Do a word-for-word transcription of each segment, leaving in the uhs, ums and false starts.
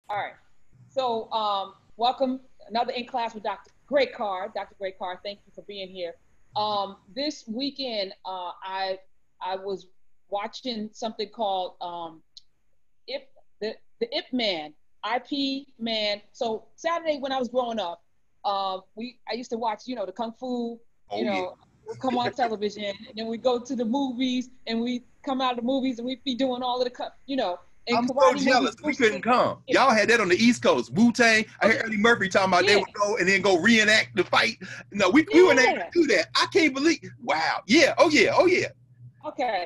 All right. So, um, welcome another in class with Doctor Greg Carr. Doctor Greg Carr, thank you for being here. Um, this weekend, uh, I I was watching something called um, Ip the the Ip Man, I P Man. So Saturday when I was growing up, uh, we I used to watch, you know, the kung fu, you Oh yeah. know, would come on television, and then we go to the movies, and we come out of the movies, and we be doing all of the, you know, and I'm so karate movies jealous. We first couldn't came. come. Yeah. Y'all had that on the East Coast. Wu-Tang. I heard Okay. Eddie Murphy talking about they Yeah. would go and then go reenact the fight. No, we, we weren't able to Yeah. do that. I can't believe. Wow. Yeah. Oh yeah. Oh yeah. Okay.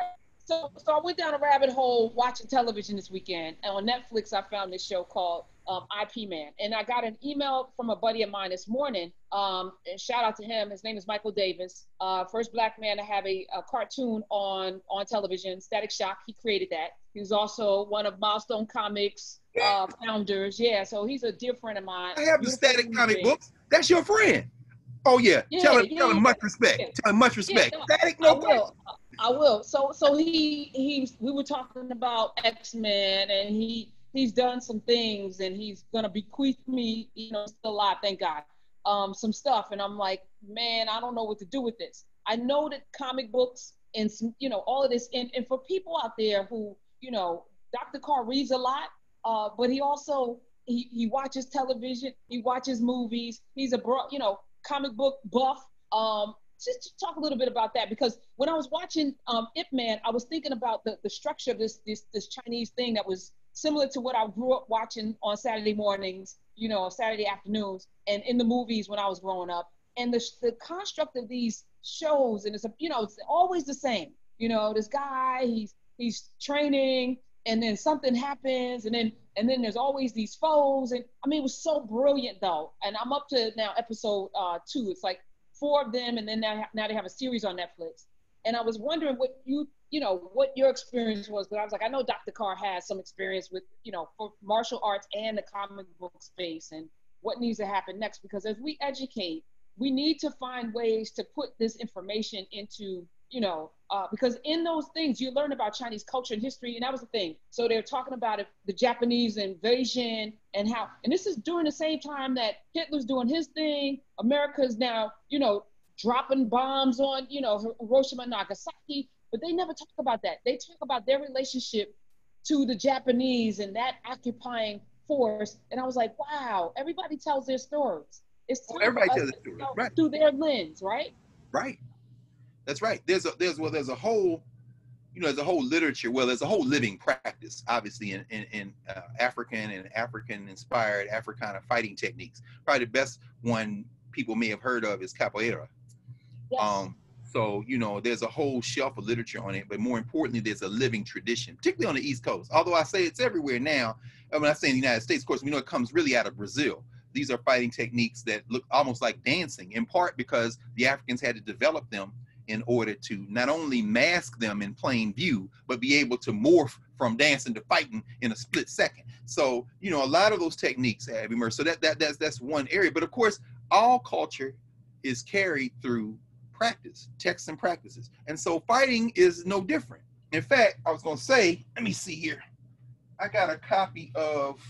So, so I went down a rabbit hole watching television this weekend, and on Netflix I found this show called um, I P Man, and I got an email from a buddy of mine this morning. Um, and shout out to him. His name is Michael Davis, uh, first black man to have a, a cartoon on on television. Static Shock. He created that. He was also one of Milestone Comics uh, founders. Yeah, so he's a dear friend of mine. I have the Beautiful Static human comic being. books. That's your friend. Oh yeah. Tell Yeah, him. Tell him yeah, much yeah. respect. Tell him much Yeah, respect. no, Static, I no question. will. I will. So so he he's we were talking about X-Men, and he he's done some things, and he's gonna bequeath me, you know, still alive, thank God, um, some stuff. And I'm like, man, I don't know what to do with this. I know that comic books and some, you know, all of this, and, and for people out there who, you know, Doctor Carr reads a lot, uh, but he also he, he watches television, he watches movies, he's a bro, you know, comic book buff. Um, just talk a little bit about that, because when I was watching um, Ip Man, I was thinking about the, the structure of this, this this Chinese thing that was similar to what I grew up watching on Saturday mornings, you know, Saturday afternoons, and in the movies when I was growing up. And the the construct of these shows, and it's a, you know, it's always the same. You know, this guy, he's he's training, and then something happens, and then and then there's always these foes. And I mean, it was so brilliant though. And I'm up to now episode uh, two. It's like four of them, and then now, now they have a series on Netflix. And I was wondering what you, you know, what your experience was. Because I was like, I know Doctor Carr has some experience with, you know, for martial arts and the comic book space, and what needs to happen next. Because as we educate, we need to find ways to put this information into, you know, uh, because in those things you learn about Chinese culture and history, and that was the thing. So they're talking about it, the Japanese invasion, and how, and this is during the same time that Hitler's doing his thing. America's now, you know, dropping bombs on, you know, Hiroshima and Nagasaki, but they never talk about that. They talk about their relationship to the Japanese and that occupying force. And I was like, wow, everybody tells their stories. It's Oh, time for everybody us tells to the story. tell Right. through their lens, right? Right. That's right. There's a there's well there's a whole, you know, there's a whole literature. Well, there's a whole living practice, obviously, in in, in uh, African and African-inspired Africana fighting techniques. Probably the best one people may have heard of is capoeira. Yes. Um, so you know, there's a whole shelf of literature on it, but more importantly, there's a living tradition, particularly on the East Coast. Although I say it's everywhere now. When I say in the United States, of course, we know it comes really out of Brazil. These are fighting techniques that look almost like dancing, in part because the Africans had to develop them in order to not only mask them in plain view, but be able to morph from dancing to fighting in a split second. So, you know, a lot of those techniques have emerged. So that, that that's that's one area. But of course, all culture is carried through practice, texts and practices. And so fighting is no different. In fact, I was gonna say, let me see here. I got a copy of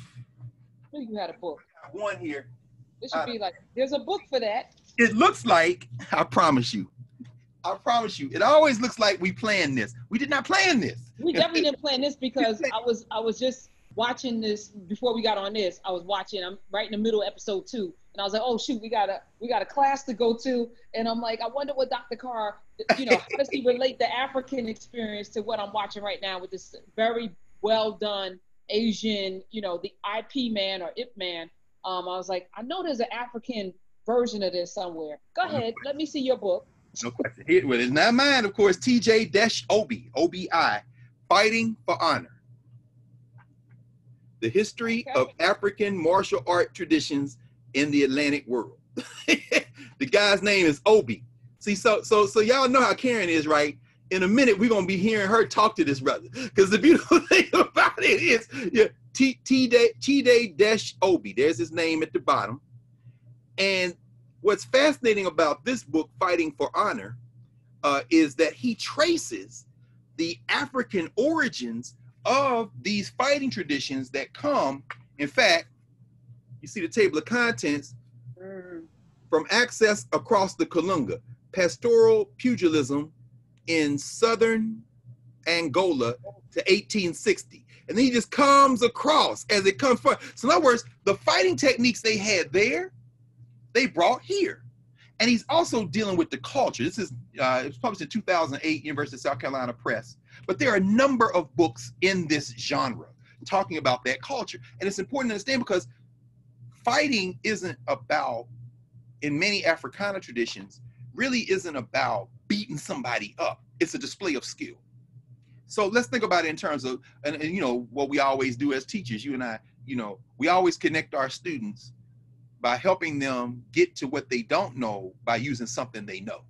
You had a book. one here. It should be like, there's a book for that. It looks like, I promise you, I promise you, it always looks like we planned this. We did not plan this. We definitely didn't plan this, because I was I was just watching this before we got on this. I was watching, I'm right in the middle of episode two, and I was like, oh shoot, we got a we got a class to go to, and I'm like, I wonder what Doctor Carr, you know, how does he relate the African experience to what I'm watching right now with this very well done Asian, you know, the I P Man or Ip Man. Um, I was like, I know there's an African version of this somewhere. Go ahead, let me see your book. No question. Here, well, it's not mine, of course. T J Obi, O B I, Fighting for Honor. The history Okay. of African martial art traditions in the Atlantic world. The guy's name is Obi. See, so so so y'all know how Karen is, right? In a minute, we're gonna be hearing her talk to this brother. Because the beautiful thing about it is, yeah, T J Obi. There's his name at the bottom. And what's fascinating about this book, Fighting for Honor, uh, is that he traces the African origins of these fighting traditions that come In fact, you see the table of contents, Mm. from access across the Kalunga, pastoral pugilism in southern Angola to eighteen sixty. And then he just comes across as it comes forward. So in other words, the fighting techniques they had there, they brought here. And he's also dealing with the culture. This is, uh, it was published in two thousand eight, University of South Carolina Press. But there are a number of books in this genre talking about that culture. And it's important to understand because fighting isn't about, in many Africana traditions, really isn't about beating somebody up. It's a display of skill. So let's think about it in terms of, and, and you know, what we always do as teachers, you and I, you know, we always connect our students by helping them get to what they don't know by using something they know.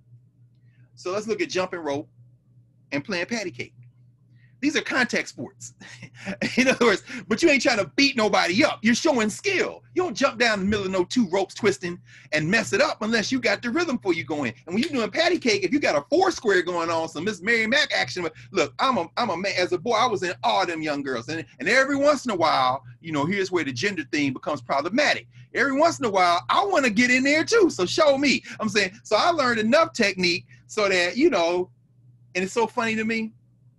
So let's look at jumping rope and playing patty cake. These are contact sports. In other words, but you ain't trying to beat nobody up. You're showing skill. You don't jump down in the middle of no two ropes twisting and mess it up unless you got the rhythm for you going. And when you're doing patty cake, if you got a four square going on, some Miss Mary Mack action, look, I'm a, I'm a man, as a boy, I was in awe of them young girls. And, and every once in a while, you know, here's where the gender thing becomes problematic. Every once in a while, I want to get in there too. So show me. I'm saying, so I learned enough technique so that, you know, and it's so funny to me.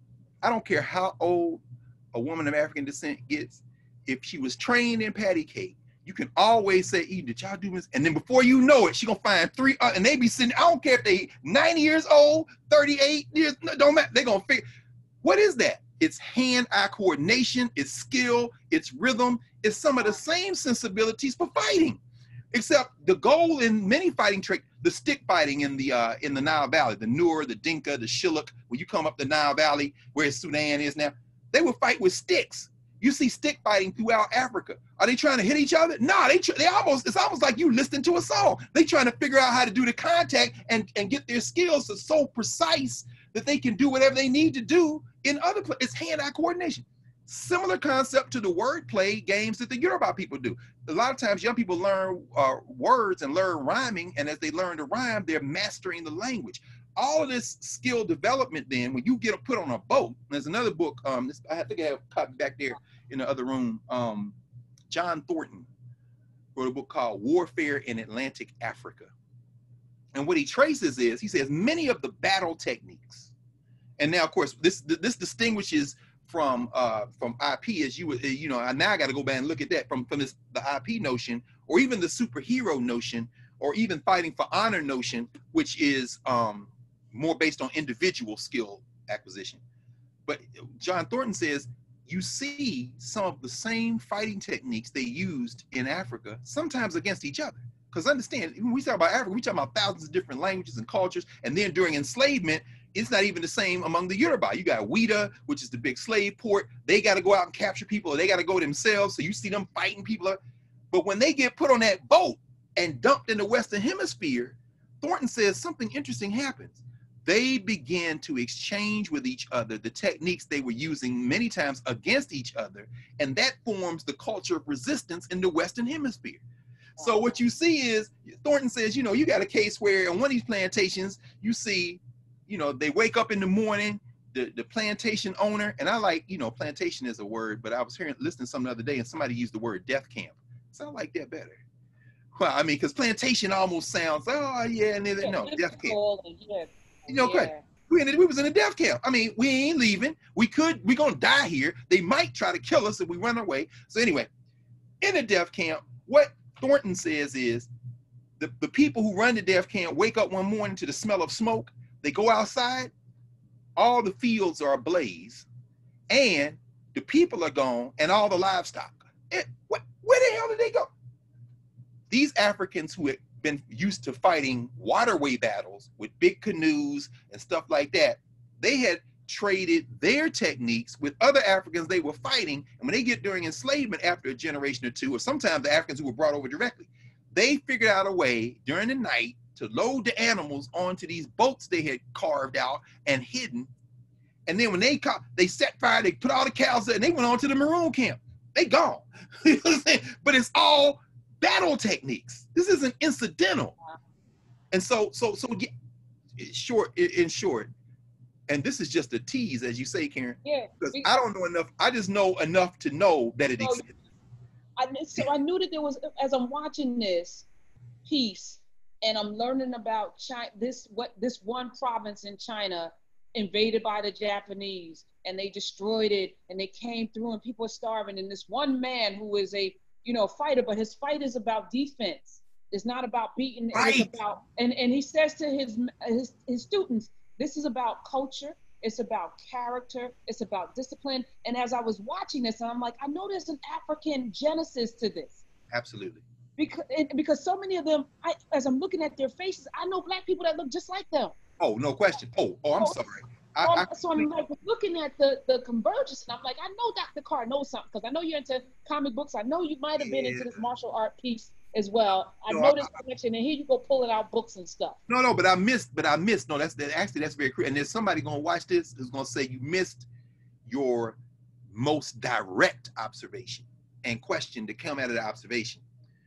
I don't care how old a woman of African descent gets. If she was trained in patty cake, you can always say, Eden, did y'all do this? And then before you know it, she gonna find three, uh, and they be sitting, I don't care if they ninety years old, thirty-eight years, no, don't matter. They gonna figure, what is that? It's hand-eye coordination, it's skill, it's rhythm, it's some of the same sensibilities for fighting. Except the goal in many fighting tricks, the stick fighting in the uh, in the Nile Valley, the Nur, the Dinka, the Shilluk, when you come up the Nile Valley, where Sudan is now, they would fight with sticks. You see stick fighting throughout Africa. Are they trying to hit each other? No, they they almost, it's almost like you listening to a song. They trying to figure out how to do the contact and, and get their skills to so precise that they can do whatever they need to do in other places. It's hand-eye coordination. Similar concept to the wordplay games that the Yoruba people do. A lot of times young people learn uh, words and learn rhyming, and as they learn to rhyme, they're mastering the language. All of this skill development then, when you get put on a boat, there's another book, um, this, I think I have a copy back there in the other room, um, John Thornton wrote a book called Warfare in Atlantic Africa. And what he traces is, he says many of the battle techniques, and now of course, this, this distinguishes from uh, from I P, as you would, you know, now I got to go back and look at that from, from this, the I P notion, or even the superhero notion, or even fighting for honor notion, which is um, more based on individual skill acquisition. But John Thornton says, you see some of the same fighting techniques they used in Africa, sometimes against each other. Because understand, when we talk about Africa, we talk about thousands of different languages and cultures, and then during enslavement, it's not even the same among the Yoruba. You got Ouida, which is the big slave port. They got to go out and capture people, or they got to go themselves. So you see them fighting people. But when they get put on that boat and dumped in the Western Hemisphere, Thornton says something interesting happens. They began to exchange with each other the techniques they were using many times against each other. And that forms the culture of resistance in the Western Hemisphere. So what you see is, Thornton says, you know, you got a case where on one of these plantations, you see, you know, they wake up in the morning, the, the plantation owner, and I like, you know, plantation is a word, but I was hearing, listening to something the other day and somebody used the word death camp. So I like that better. Well, I mean, because plantation almost sounds, oh yeah, and then, yeah, no, death camp. Yeah, you know, yeah. We, in, we was in a death camp. I mean, we ain't leaving. We could, we gonna die here. They might try to kill us if we run away. So anyway, in a death camp, what Thornton says is, the, the people who run the death camp wake up one morning to the smell of smoke. They go outside, all the fields are ablaze, and the people are gone, and all the livestock. It, what, where the hell did they go? These Africans who had been used to fighting waterway battles with big canoes and stuff like that, they had traded their techniques with other Africans they were fighting, and when they get during enslavement after a generation or two, or sometimes the Africans who were brought over directly, they figured out a way during the night to load the animals onto these boats they had carved out and hidden. And then when they caught, they set fire, they put all the cows there, and they went on to the maroon camp. They gone. You know what I'm saying? But it's all battle techniques. This isn't incidental. And so, so, so yeah, short, in short, and this is just a tease, as you say, Karen, yeah, because I don't know enough. I just know enough to know that it exists. I, so I knew that there was, as I'm watching this piece and I'm learning about China, this what this one province in China invaded by the Japanese and they destroyed it and they came through and people are starving, and this one man who is a you know fighter, but his fight is about defense. It's not about beating. Right. It's about and and he says to his his his students, this is about culture. It's about character. It's about discipline. And as I was watching this, and I'm like, I know there's an African genesis to this. Absolutely. Because because so many of them, I, as I'm looking at their faces, I know Black people that look just like them. Oh, no question. Oh, oh, I'm sorry. I, so, I, so I'm like looking at the the convergence, and I'm like, I know Doctor Carr knows something because I know you're into comic books. I know you might have been yeah. into this martial art piece as well. I no, know this I, connection, and here you go pulling out books and stuff. No, no, but I missed. But I missed. No, that's that. Actually, that's very clear. And there's somebody gonna watch this who's gonna say you missed your most direct observation and question to come out of the observation.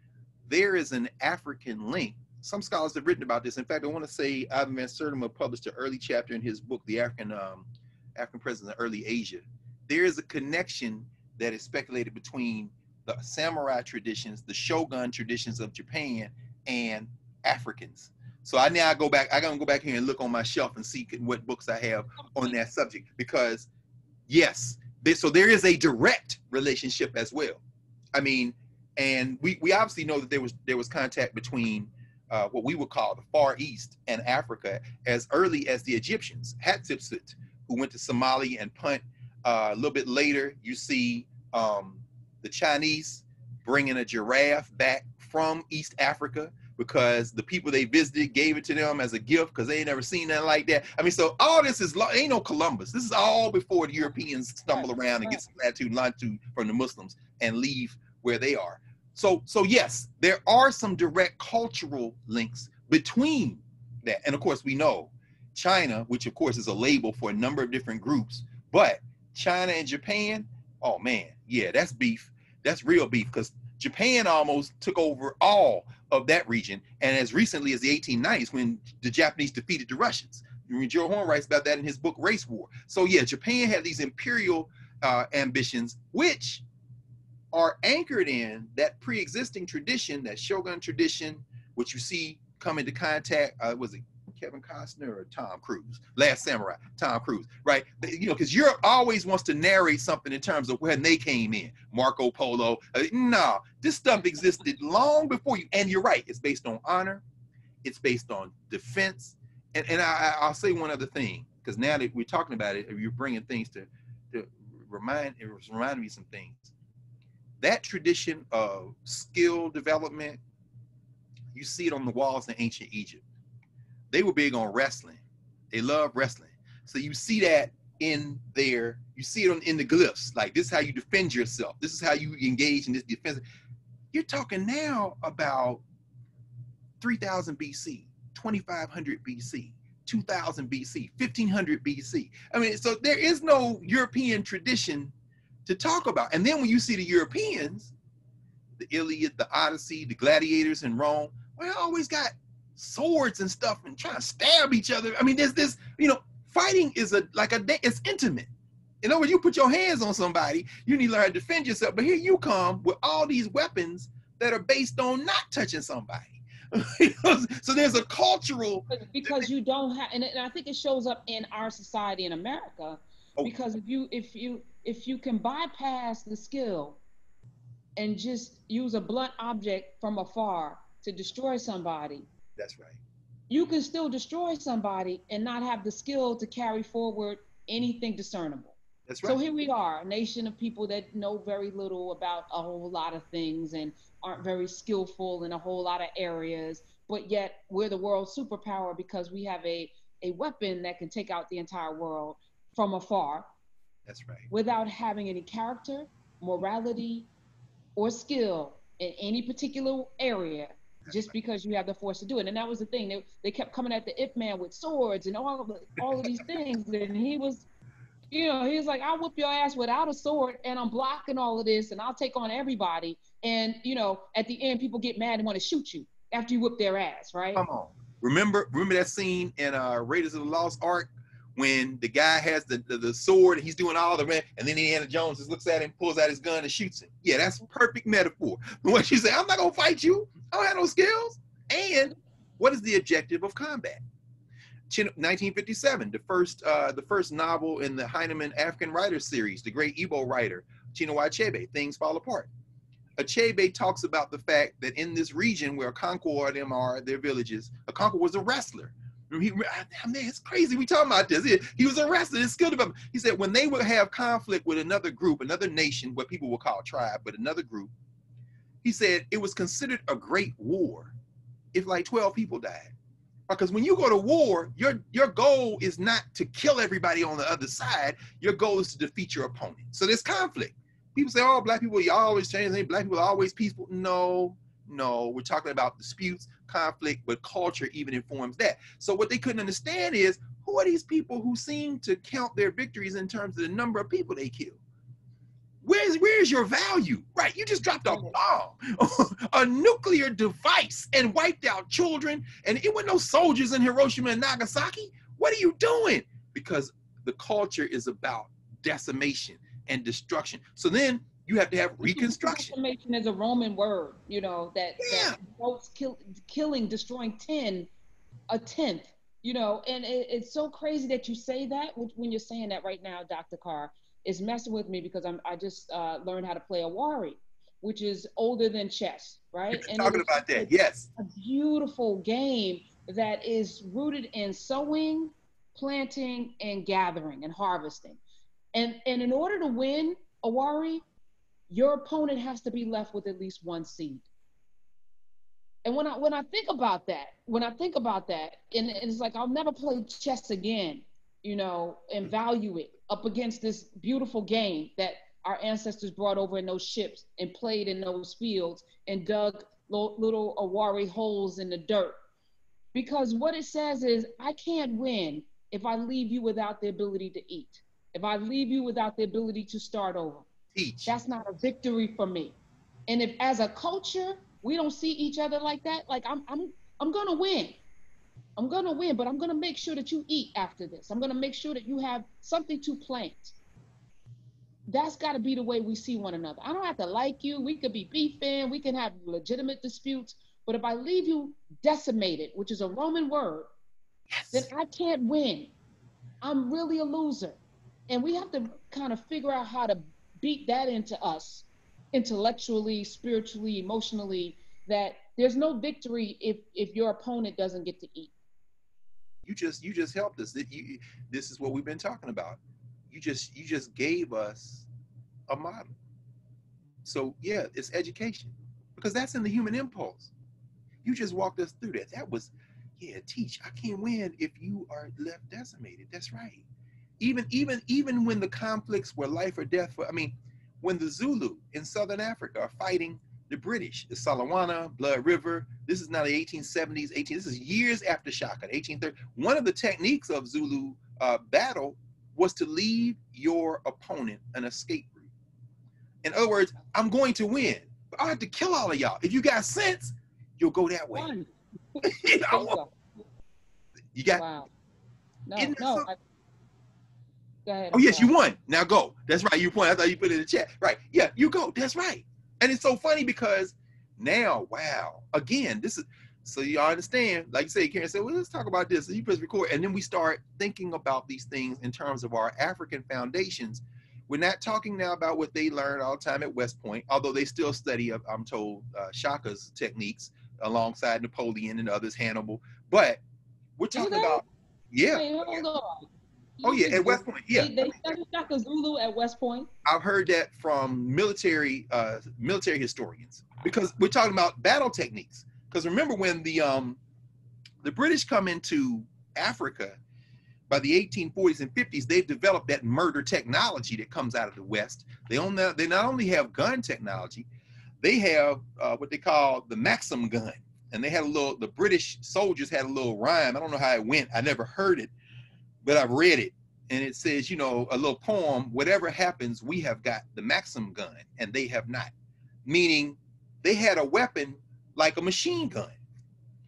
There is an African link. Some scholars have written about this. In fact, I want to say Ivan Van Sertima published an early chapter in his book, The African um, African Presence in Early Asia. There is a connection that is speculated between the samurai traditions, the shogun traditions of Japan, and Africans. So I now go back, I gotta go back here and look on my shelf and see what books I have on that subject, because yes, there, so there is a direct relationship as well. I mean, and we, we obviously know that there was there was contact between uh, what we would call the Far East and Africa as early as the Egyptians. Hatshepsut, who went to Somalia and Punt. Uh, a little bit later, you see um, the Chinese bringing a giraffe back from East Africa because the people they visited gave it to them as a gift because they ain't never seen nothing like that. I mean, so all this is, ain't no Columbus. This is all before the Europeans stumble around and get some latitude and longitude from the Muslims and leave where they are. So, so yes, there are some direct cultural links between that. And of course, we know China, which of course is a label for a number of different groups, but China and Japan, oh man, yeah, that's beef. That's real beef, because Japan almost took over all of that region. And as recently as the eighteen nineties, when the Japanese defeated the Russians. Joe Horn writes about that in his book, Race War. So yeah, Japan had these imperial uh, ambitions, which are anchored in that pre-existing tradition, that shogun tradition, which you see come into contact, uh, was it Kevin Costner or Tom Cruise? Last Samurai, Tom Cruise, right? You know, because Europe always wants to narrate something in terms of when they came in. Marco Polo. Uh, no, this stuff existed long before you. And you're right, it's based on honor. It's based on defense. And, and I, I'll say one other thing, because now that we're talking about it, you're bringing things to, to remind, it was reminding me some things. That tradition of skill development, you see it on the walls in ancient Egypt. They were big on wrestling. They love wrestling. So you see that in there, you see it on, in the glyphs. Like, this is how you defend yourself. This is how you engage in this defense. You're talking now about three thousand B C, twenty-five hundred B C, two thousand B C, fifteen hundred B C. I mean, so there is no European tradition to talk about. And then when you see the Europeans, the Iliad, the Odyssey, the gladiators in Rome, well, they always got swords and stuff and trying to stab each other. I mean, there's this, you know, fighting is a like a it's intimate. In other words, you put your hands on somebody, you need to learn how to defend yourself. But here you come with all these weapons that are based on not touching somebody. So there's a cultural, because you don't have, and I think it shows up in our society in America. Oh. Because if you if you if you can bypass the skill and just use a blunt object from afar to destroy somebody, that's right, you can still destroy somebody and not have the skill to carry forward anything discernible. That's right. So here we are, a nation of people that know very little about a whole lot of things and aren't very skillful in a whole lot of areas, but yet we're the world superpower because we have a, a weapon that can take out the entire world from afar. That's right. Without having any character, morality, or skill in any particular area. That's just right. Because you have the force to do it. And that was the thing. They, they kept coming at the Ip Man with swords and all of the, all of these things. And he was, you know, he was like, I'll whoop your ass without a sword and I'm blocking all of this and I'll take on everybody. And, you know, at the end, people get mad and want to shoot you after you whoop their ass, right? Come on. Remember, remember that scene in uh, Raiders of the Lost Ark when the guy has the, the, the sword and he's doing all the man, and then Indiana Jones just looks at him, pulls out his gun and shoots him. Yeah, that's perfect metaphor. But when she said, I'm not gonna fight you, I don't have no skills. And what is the objective of combat? nineteen fifty-seven, the first uh, the first novel in the Heinemann African Writers series, the great Igbo writer, Chinua Achebe, Things Fall Apart. Achebe talks about the fact that in this region where Okonkwo and them are, their villages, Okonkwo was a wrestler. He, man, it's crazy we talking about this. He, he was a wrestler, his skill development. He said when they would have conflict with another group, another nation, what people will call tribe, but another group, he said it was considered a great war if like twelve people died. Because when you go to war, your, your goal is not to kill everybody on the other side. Your goal is to defeat your opponent. So there's conflict. People say, oh, black people, you always change. Black people are always peaceful. No, no, we're talking about disputes, conflict, but culture even informs that. So what they couldn't understand is, who are these people who seem to count their victories in terms of the number of people they kill? Where's, where's your value? Right, you just dropped a bomb, a nuclear device, and wiped out children, and it wasn't no soldiers in Hiroshima and Nagasaki. What are you doing? Because the culture is about decimation and destruction. So then you have to have reconstruction. Decimation is a Roman word, you know, that, yeah. that folks kill, killing, destroying ten, a tenth, you know, and it, it's so crazy that you say that when you're saying that right now, Doctor Carr. Is messing with me because I'm I just uh, learned how to play Awari, which is older than chess, right? And talking about that, yes. A beautiful game that is rooted in sowing, planting, and gathering and harvesting. And and in order to win Awari, your opponent has to be left with at least one seed. And when I when I think about that, when I think about that, and, and it's like I'll never play chess again, you know, and value it up against this beautiful game that our ancestors brought over in those ships and played in those fields and dug little, little Awari holes in the dirt. Because what it says is, I can't win if I leave you without the ability to eat. If I leave you without the ability to start over. Teach. That's not a victory for me. And if as a culture, we don't see each other like that, like I'm, I'm, I'm gonna win. I'm gonna win, but I'm gonna make sure that you eat after this. I'm gonna make sure that you have something to plant. That's gotta be the way we see one another. I don't have to like you. We could be beefing. We can have legitimate disputes. But if I leave you decimated, which is a Roman word, yes. then I can't win. I'm really a loser. And we have to kind of figure out how to beat that into us, intellectually, spiritually, emotionally, that there's no victory if, if your opponent doesn't get to eat. You just you just helped us. You, this is what we've been talking about. You just you just gave us a model. So yeah, it's education, because that's in the human impulse. You just walked us through that. That was, yeah, teach. I can't win if you are left decimated. That's right. Even even even when the conflicts were life or death for, I mean, when the Zulu in Southern Africa are fighting the British, the Salawana, Blood River. This is now the eighteen seventies, eighteen. This is years after Shaka, eighteen thirty. One of the techniques of Zulu uh, battle was to leave your opponent an escape route. In other words, I'm going to win, but I have to kill all of y'all. If you got sense, you'll go that way. you know? You got. Wow. No, no. I, go ahead. Oh yes, you won. Now go. That's right. You point. I thought you put it in the chat. Right. Yeah, you go. That's right. And it's so funny because now, wow, again, this is, so y'all understand, like you say, Karen said, well, let's talk about this. And you press record. And then we start thinking about these things in terms of our African foundations. We're not talking now about what they learned all the time at West Point, although they still study, I'm told, uh, Shaka's techniques alongside Napoleon and others, Hannibal. But we're talking about, yeah. Wait, hold on. Oh yeah, at West Point, yeah. They, they studied Shaka Zulu at West Point. I've heard that from military uh, military historians, because we're talking about battle techniques. Because remember, when the um, the British come into Africa by the eighteen forties and fifties, they've developed that murder technology that comes out of the West. They own that. They not only have gun technology, they have uh, what they call the Maxim gun, and they had a little. The British soldiers had a little rhyme. I don't know how it went. I never heard it, but I've read it, and it says, you know, a little poem, whatever happens, we have got the Maxim gun, and they have not. Meaning they had a weapon like a machine gun.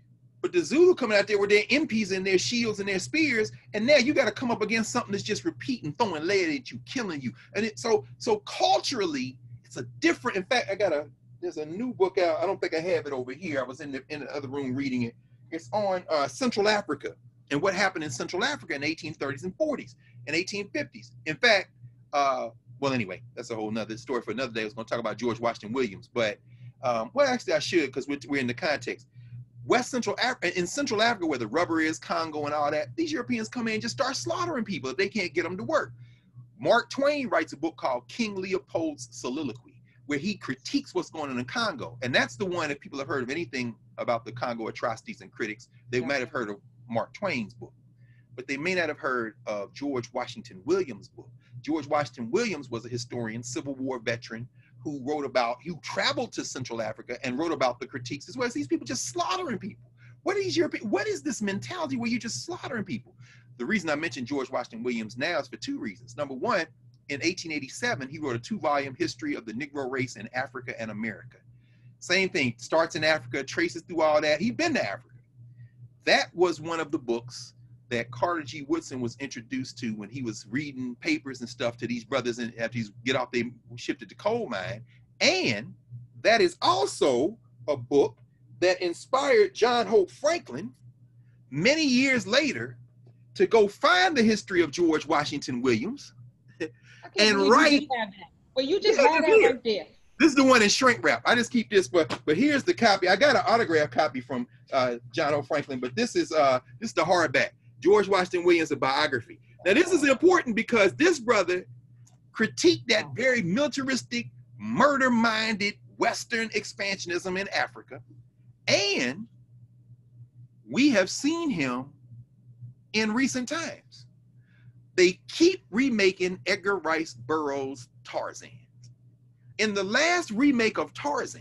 But the Zulu coming out there with their impis and their shields and their spears, and now you got to come up against something that's just repeating, throwing lead at you, killing you. And it, so, so culturally, it's a different. In fact, I got a there's a new book out. I don't think I have it over here. I was in the in the other room reading it. It's on uh, Central Africa and what happened in Central Africa in the eighteen thirties and forties and eighteen fifties. In fact, uh, well, anyway, that's a whole nother story for another day. I was going to talk about George Washington Williams, but um, well, actually, I should because we're, we're in the context. West Central Africa, in Central Africa, where the rubber is, Congo and all that, these Europeans come in and just start slaughtering people if they can't get them to work. Mark Twain writes a book called King Leopold's Soliloquy, where he critiques what's going on in Congo. And that's the one, if people have heard of anything about the Congo atrocities and critics, they might have heard of Mark Twain's book, but they may not have heard of George Washington Williams' book. George Washington Williams was a historian, Civil War veteran, who wrote about, who traveled to Central Africa and wrote about the critiques as well as these people just slaughtering people. What are these European, what is this mentality where you're just slaughtering people? The reason I mentioned George Washington Williams now is for two reasons. Number one, in eighteen eighty-seven, he wrote a two-volume history of the Negro race in Africa and America. Same thing, starts in Africa, traces through all that. He'd been to Africa. That was one of the books that Carter G. Woodson was introduced to when he was reading papers and stuff to these brothers and after he's get off, they shifted to coal mine. And that is also a book that inspired John Hope Franklin many years later to go find the history of George Washington Williams and write. Well, you just had that right there. This is the one in shrink wrap. I just keep this, but but here's the copy. I got an autograph copy from uh, John O. Franklin, but this is uh, this is the hardback. George Washington Williams, a biography. Now this is important because this brother critiqued that very militaristic, murder-minded Western expansionism in Africa, and we have seen him in recent times. They keep remaking Edgar Rice Burroughs' Tarzan. In the last remake of Tarzan,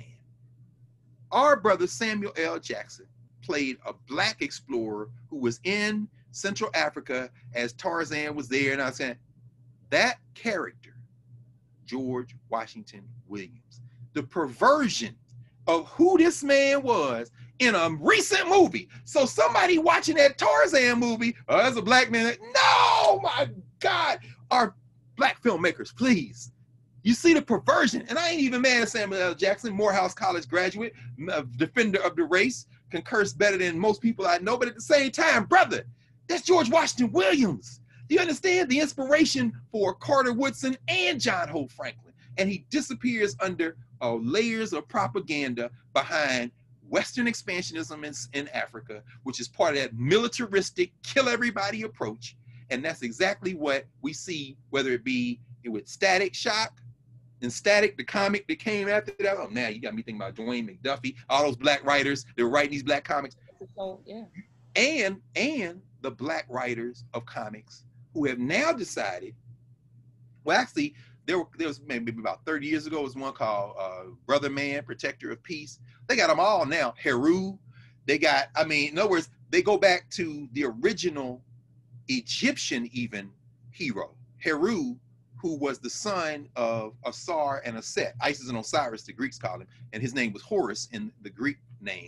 our brother Samuel L. Jackson played a black explorer who was in Central Africa as Tarzan was there. And I was saying, that character, George Washington Williams, the perversion of who this man was in a recent movie. So somebody watching that Tarzan movie, oh, as a black man, no, my God, our black filmmakers, please. You see the perversion, and I ain't even mad at Samuel L. Jackson, Morehouse College graduate, defender of the race, can curse better than most people I know, but at the same time, brother, that's George Washington Williams. Do you understand the inspiration for Carter Woodson and John Hope Franklin? And he disappears under uh, layers of propaganda behind Western expansionism in, in Africa, which is part of that militaristic, kill everybody approach. And that's exactly what we see, whether it be with Static Shock, and Static, the comic that came after that. Oh, now you got me thinking about Dwayne McDuffie, all those black writers that were writing these black comics. So, yeah. And, and the black writers of comics who have now decided, well, actually, there, were, there was maybe about thirty years ago, was one called uh, Brother Man, Protector of Peace. They got them all now. Heru, they got, I mean, in other words, they go back to the original Egyptian even hero, Heru, who was the son of Asar and Aset, Isis and Osiris, the Greeks called him, and his name was Horus in the Greek name.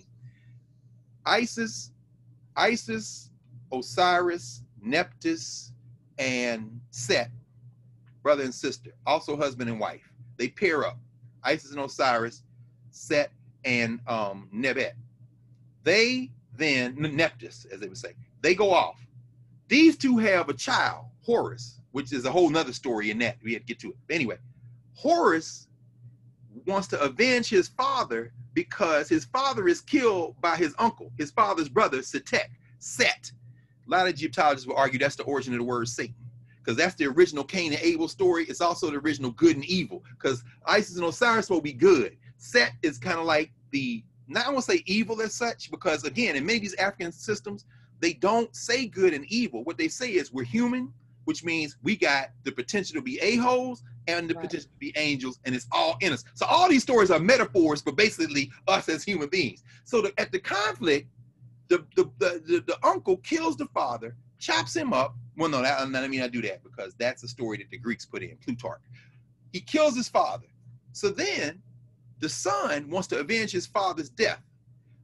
Isis, Isis, Osiris, Nephthys, and Set, brother and sister, also husband and wife. They pair up, Isis and Osiris, Set and um, Nebet. They then, Nephthys, as they would say, they go off. These two have a child, Horus, which is a whole nother story in that. We had to get to it. But anyway, Horus wants to avenge his father because his father is killed by his uncle, his father's brother, Setek, Set. A lot of Egyptologists will argue that's the origin of the word Satan, because that's the original Cain and Abel story. It's also the original good and evil, because Isis and Osiris will be good. Set is kind of like the, not I won't say evil as such, because again, in many of these African systems, they don't say good and evil. What they say is we're human, which means we got the potential to be a-holes and the right. potential to be angels, and it's all in us. So all these stories are metaphors for basically us as human beings. So the, at the conflict, the, the, the, the, the uncle kills the father, chops him up. Well, no, that, I mean, I do that because that's a story that the Greeks put in, Plutarch. He kills his father. So then the son wants to avenge his father's death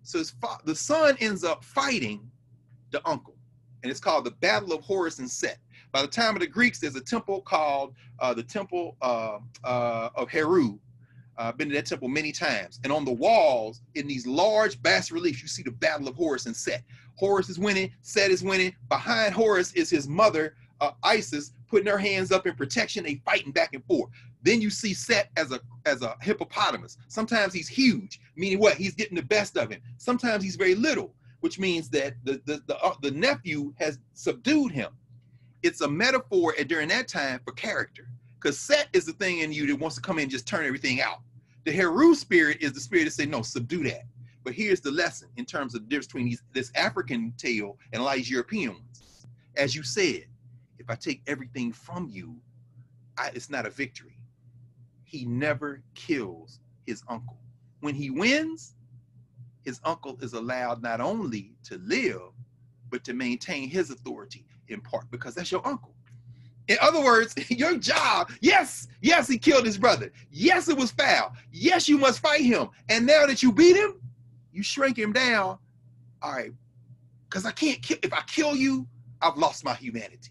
So his the son ends up fighting the uncle, and it's called the Battle of Horus and Set. By the time of the Greeks, there's a temple called uh, the Temple uh, uh, of Heru. I've uh, been to that temple many times. And on the walls, in these large bas-reliefs, you see the Battle of Horus and Set. Horus is winning, Set is winning. Behind Horus is his mother, uh, Isis, putting her hands up in protection. They fighting back and forth. Then you see Set as a as a hippopotamus. Sometimes he's huge, meaning what? He's getting the best of him. Sometimes he's very little, which means that the the the, uh, the nephew has subdued him. It's a metaphor during that time for character, because Set is the thing in you that wants to come in and just turn everything out. The Heru spirit is the spirit that say, no, subdue that. But here's the lesson in terms of the difference between these, this African tale and a lot of these European ones. As you said, if I take everything from you, I, it's not a victory. He never kills his uncle. When he wins, his uncle is allowed not only to live, but to maintain his authority in part, because that's your uncle. In other words, your job, yes, yes, he killed his brother. Yes, it was foul. Yes, you must fight him. And now that you beat him, you shrink him down. All right, because I can't kill, if I kill you, I've lost my humanity.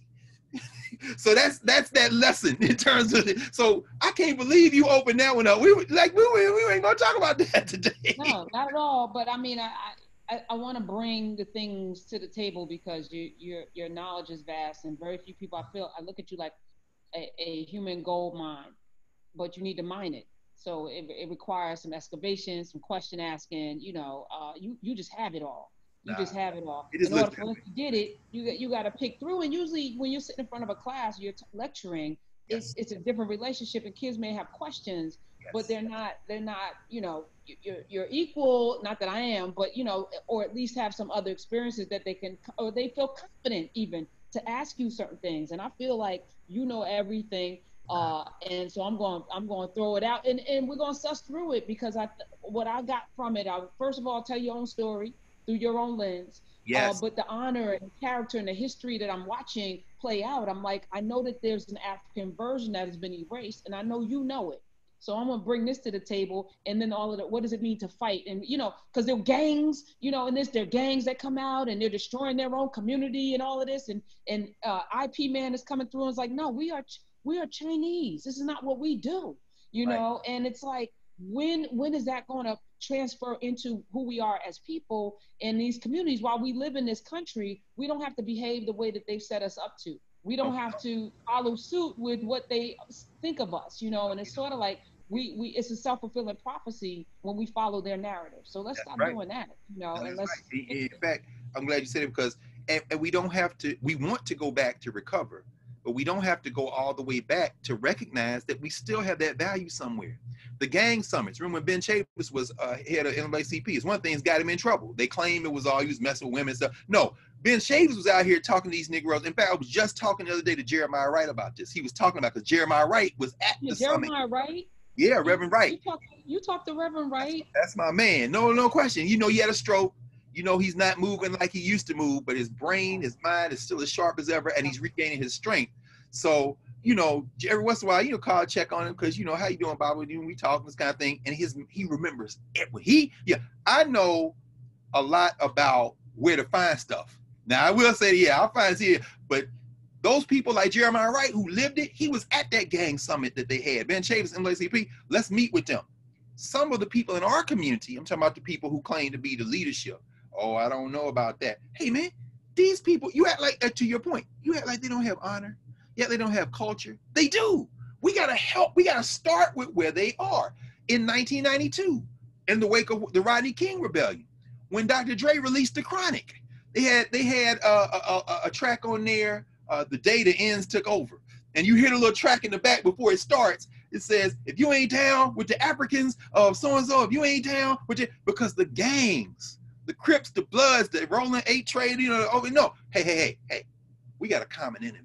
So that's that's that lesson in terms of it. So I can't believe you opened that one up. We were, like we were, we ain't gonna talk about that today. No, not at all. But I mean, I I, I want to bring the things to the table because you your your knowledge is vast and very few people. I feel I look at you like a, a human gold mine, but you need to mine it. So it it requires some excavation, some question asking. You know, uh, you you just have it all. You nah, just have it all. It in order for us to get it, you you got to pick through. And usually, when you're sitting in front of a class, you're t- lecturing. Yes. It's it's a different relationship, and kids may have questions, yes. but they're not they're not you know you're you're equal. Not that I am, but you know, or at least have some other experiences that they can, or they feel confident even to ask you certain things. And I feel like you know everything. Uh, and so I'm going, I'm going to throw it out, and, and we're going to suss through it because I, what I got from it, I first of all tell your own story through your own lens. Yes. Uh, but the honor and character and the history that I'm watching play out, I'm like, I know that there's an African version that has been erased, and I know you know it. So I'm gonna bring this to the table, and then all of the, what does it mean to fight? And you know, because there are gangs, you know, and this there are gangs that come out and they're destroying their own community and all of this, and and uh, I P man is coming through and it's like, no, we are we are Chinese. This is not what we do, you right. know. And it's like, when when is that going to transfer into who we are as people in these communities? While we live in this country, we don't have to behave the way that they've set us up to. We don't have to follow suit with what they think of us, you know. And it's sort of like we we it's a self-fulfilling prophecy when we follow their narrative. So let's That's stop right. doing that, you know. That's and let's. Right. In fact, I'm glad you said it because and, and we don't have to. We want to go back to recover, but we don't have to go all the way back to recognize that we still have that value somewhere. The gang summits. Remember when Ben Chavis was uh, head of N double A C P? It's one thing that's got him in trouble. They claim it was all he was messing with women and stuff. No, Ben Chavis was out here talking to these Negroes. In fact, I was just talking the other day to Jeremiah Wright about this. He was talking about because Jeremiah Wright was at yeah, the Jeremiah summit. Jeremiah Wright? Yeah, Reverend Wright. You talked you talk to Reverend Wright? That's, that's my man. No, no question. You know, he had a stroke. You know, he's not moving like he used to move, but his brain, his mind is still as sharp as ever, and he's regaining his strength. So, you know, every once in a while, you know, call, check on him because, you know, how you doing, Bob? You know, we talk this kind of thing. And his, he remembers it. He, yeah, I know a lot about where to find stuff. Now, I will say, yeah, I'll find it here. But those people like Jeremiah Wright who lived it, he was at that gang summit that they had. Ben Chavis, N double A C P, let's meet with them. Some of the people in our community, I'm talking about the people who claim to be the leadership. Oh, I don't know about that. Hey, man, these people, you act like that to your point. You act like they don't have honor. Yet they don't have culture. They do. We got to help. We got to start with where they are. In nineteen ninety-two, in the wake of the Rodney King Rebellion, when Doctor Dre released The Chronic, they had they had a, a, a, a track on there, uh, The Day the Ends Took Over. And you hear the little track in the back before it starts. It says, if you ain't down with the Africans of so-and-so, if you ain't down with it, because the gangs, the Crips, the Bloods, the Rolling Eight Trade, you know, oh, no. Hey, hey, hey, hey, we got a common enemy.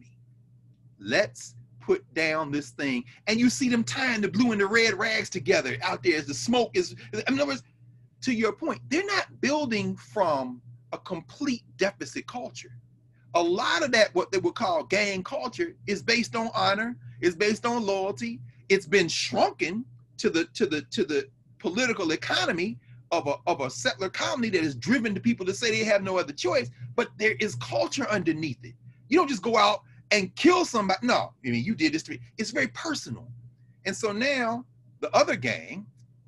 Let's put down this thing. And you see them tying the blue and the red rags together out there as the smoke is, in other words, to your point, they're not building from a complete deficit culture. A lot of that, what they would call gang culture, is based on honor, is based on loyalty. It's been shrunken to the to the to the political economy, of a, of a settler colony that is driven to people to say they have no other choice, but there is culture underneath it. You don't just go out and kill somebody. No, I mean, you did this to me. It's very personal. And so now the other gang,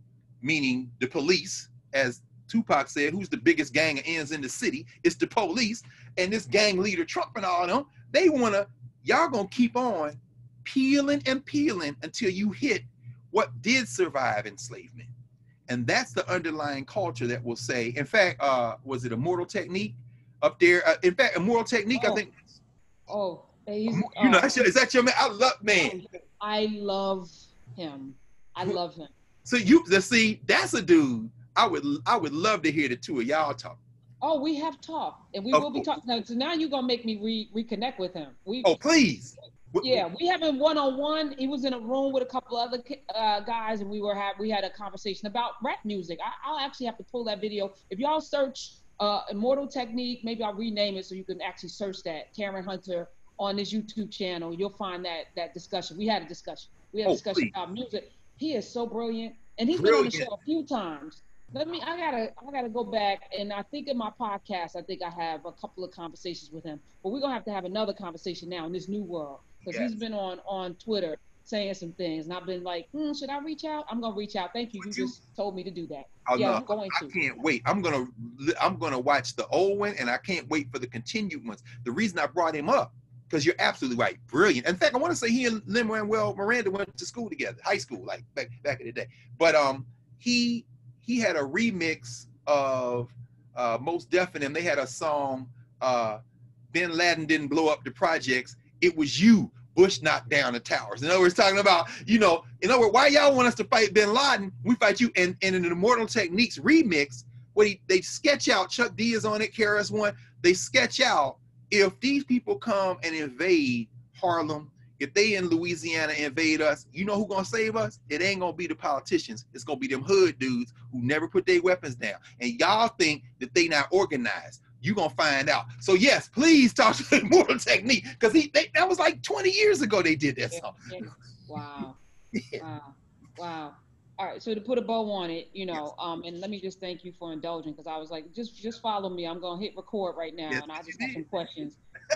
meaning the police, as Tupac said, who's the biggest gang of ends in the city? It's the police. And this gang leader, Trump and all of them, they want to, y'all going to keep on peeling and peeling until you hit what did survive enslavement. And that's the underlying culture that will say, in fact, uh, was it Immortal Technique up there? Uh, in fact, Immortal Technique, oh. I think. Oh, he's, you know, uh, that's your, is that your man? I love, man. I love him. I love him. So you, see, that's a dude. I would, I would love to hear the two of y'all talk. Oh, we have talked, and we oh, will be talking. Now, so now you're gonna make me re reconnect with him. We, oh, please. Yeah, we have him one on one. He was in a room with a couple other uh, guys, and we were have we had a conversation about rap music. I, I'll actually have to pull that video. If y'all search uh, Immortal Technique, maybe I'll rename it so you can actually search that Karen Hunter on his YouTube channel. You'll find that that discussion. We had a discussion. We had a oh, discussion please. about music. He is so brilliant, and he's Brilliant. been on the show a few times. Let me, I gotta, I gotta go back, and I think in my podcast, I think I have a couple of conversations with him, but we're gonna have to have another conversation now in this new world, because yes. he's been on, on Twitter saying some things, and I've been like, hmm, should I reach out? I'm gonna reach out. Thank you. You, you just told me to do that. Oh, yeah, no, I'm going I to. can't wait. I'm gonna, I'm gonna watch the old one, and I can't wait for the continued ones. The reason I brought him up, because you're absolutely right, brilliant. In fact, I want to say he and Lin-Manuel Miranda went to school together, high school, like back back in the day. But um, he. He had a remix of uh, Most Def and them. They had a song, uh, Bin Laden didn't blow up the projects. It was you. Bush knocked down the towers. In other words, talking about, you know, in other words, why y'all want us to fight Bin Laden? We fight you. And, and in the Immortal Techniques remix, what he, they sketch out, Chuck D is on it, K R S One, they sketch out, if these people come and invade Harlem, if they in Louisiana invade us, you know who gonna save us? It ain't gonna be the politicians. It's gonna be them hood dudes who never put their weapons down. And y'all think that they not organized. You gonna find out. So yes, please talk to the Immortal Technique, because he they, that was like twenty years ago they did that yeah, song. Yeah. Wow. yeah. Wow. Wow. All right, so to put a bow on it, you know, um, and let me just thank you for indulging, because I was like, just just follow me. I'm gonna hit record right now, yes, and I just have some questions.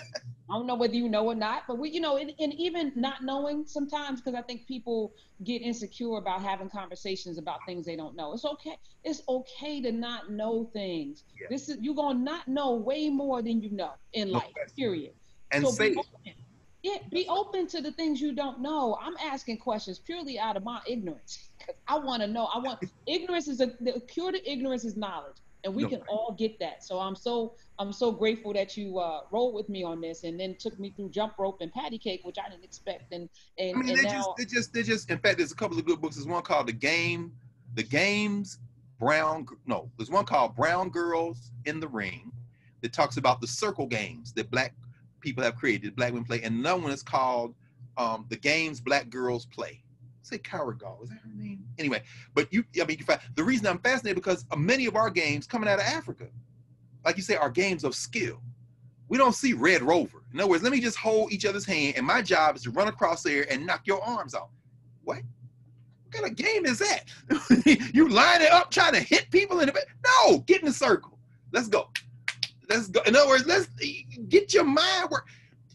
I don't know whether you know or not, but we, you know, and, and even not knowing sometimes, because I think people get insecure about having conversations about things they don't know. It's okay. It's okay to not know things. Yeah. This is, you're gonna not know way more than you know in life. No, period. And so say be open. Yeah, be open to the things you don't know. I'm asking questions purely out of my ignorance, because I want to know. I want ignorance is a the cure to ignorance is knowledge, and we no, can right. all get that. So I'm so I'm so grateful that you uh, rolled with me on this, and then took me through jump rope and patty cake, which I didn't expect. And and, I mean, and they now just they just they just. In fact, there's a couple of good books. There's one called The Game, The Games Brown. No, there's one called Brown Girls in the Ring that talks about the circle games that black people have created, black women play, and another one is called um, The Games Black Girls Play. Say Carrigal, is that her name? Anyway, but you, I mean, you can find, the reason I'm fascinated because many of our games coming out of Africa, like you say, are games of skill. We don't see Red Rover. In other words, let me just hold each other's hand, and my job is to run across there and knock your arms off. What? What kind of game is that? You line it up, trying to hit people in the back? No, get in the circle. Let's go. Let's go. In other words, let's get your mind work.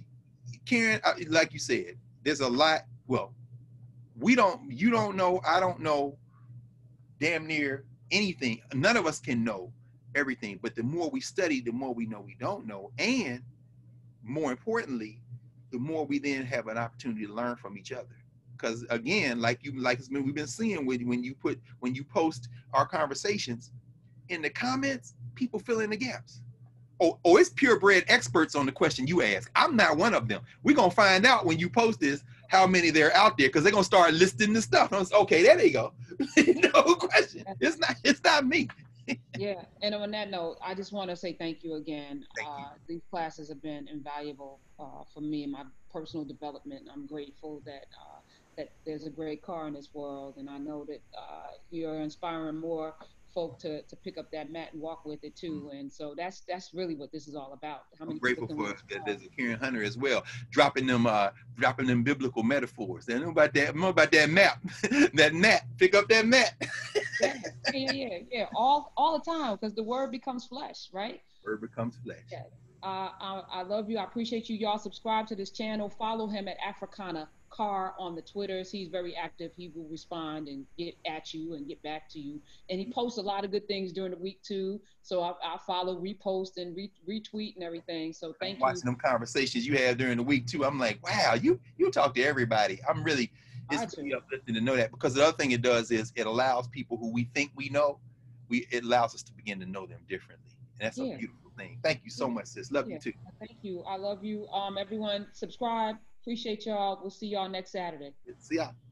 Karen, like you said, there's a lot. Well, we don't, you don't know, I don't know damn near anything. None of us can know everything, but the more we study, the more we know we don't know. And more importantly, the more we then have an opportunity to learn from each other. Because again, like you, like we've been seeing with when you put, when you post our conversations in the comments, people fill in the gaps. Oh, oh, it's purebred experts on the question you ask. I'm not one of them. We're going to find out when you post this, how many there are out there, because they're going to start listing the stuff. I was, okay, there they go. No question. It's not, it's not me. Yeah, and on that note, I just want to say thank you again. Thank uh, you. These classes have been invaluable uh, for me and my personal development. I'm grateful that uh, that there's a great car in this world, and I know that uh, you're inspiring more folk to, to pick up that mat and walk with it too. And so that's that's really what this is all about. How many I'm grateful people for can that there's a Karen Hunter as well, dropping them uh dropping them biblical metaphors. They know about that, know about that map, that mat, pick up that mat. Yeah, yeah, yeah, yeah. All all the time, because the word becomes flesh, right? Word becomes flesh. Yeah. Uh, I, I love you. I appreciate you. Y'all subscribe to this channel. Follow him at Africana Car on the Twitters. He's very active. He will respond and get at you and get back to you. And he posts a lot of good things during the week too. So I, I follow, repost, and re, retweet and everything. So I'm thank you. watching them conversations you have during the week too. I'm like, wow, you you talk to everybody. I'm really it's really uplifting to know that, because the other thing it does is it allows people who we think we know, we it allows us to begin to know them differently. And that's yeah. a beautiful thing. Thank you so yeah. much, sis. Love yeah. you too. Thank you. I love you. Um, everyone, subscribe. Appreciate y'all. We'll see y'all next Saturday. See ya.